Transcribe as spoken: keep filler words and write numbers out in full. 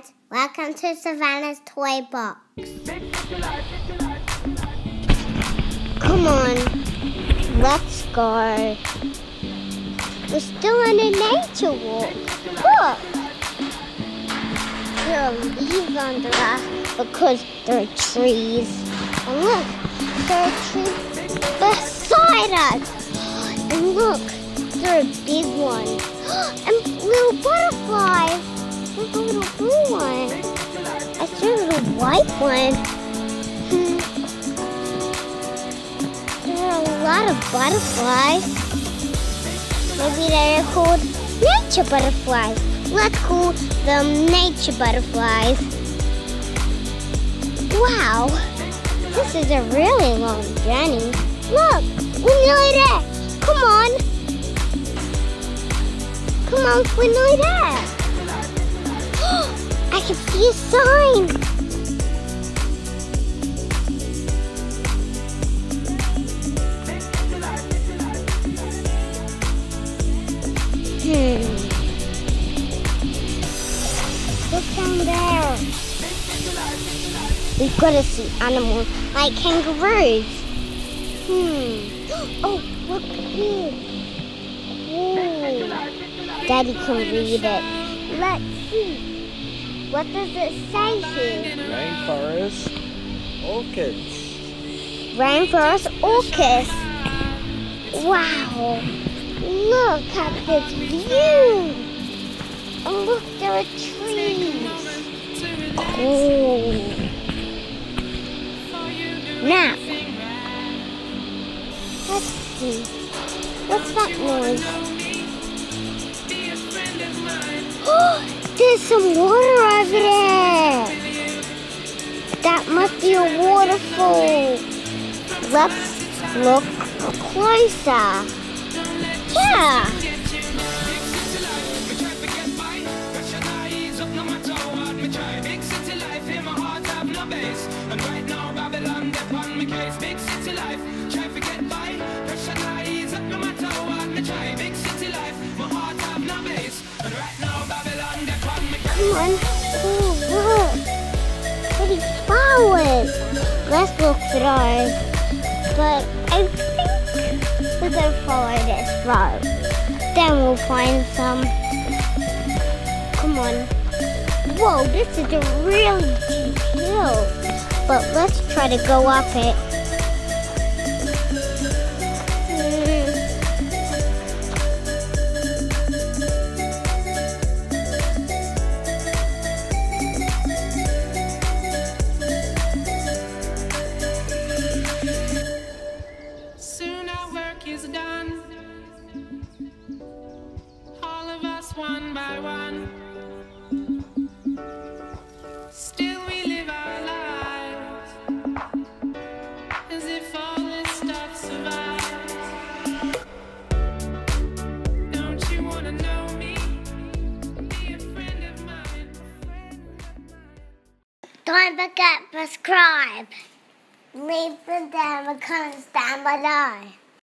friends, welcome to Savannah's Toy Box. Come on, let's go. We're still on a nature walk. Look! There are leaves under us because there are trees. And look, there are trees beside us. And look, there are a big one. And little butterflies. There's a little blue one. I see a little white one. Hmm. There are a lot of butterflies. Maybe they are called nature butterflies. Let's call them nature butterflies. Wow, this is a really long journey. Look, we're nearly there. Come on. Come on, we're nearly there. I can see a sign. Hmm. Look down there. We've got to see animals like kangaroos. Hmm. Oh, look here. Oh. Daddy can read it. Let's see. What does it say here? Rainforest orchids. Rainforest orchids. Wow. Look at this view. And look, there are trees. Cool. Now, let's see. What's that noise? Oh, there's some water over there. That must be a waterfall. Let's look closer. Yeah. Come on. Oh, look. Pretty flowers. Let's look for those. But I think we're going to follow this road. Then we'll find some. Come on. Whoa, this is a really deep hill. But let's try to go up it. Soon our work is done. All of us one by one. Still we live our lives as if all this stuff survives. Don't you wanna know me? Be a friend of mine. Don't forget to subscribe. Leave the damn comments down below.